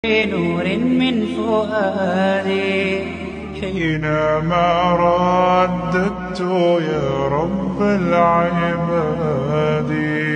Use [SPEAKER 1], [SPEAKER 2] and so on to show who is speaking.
[SPEAKER 1] بنور من فؤادي
[SPEAKER 2] حينما رددت يا رب العباد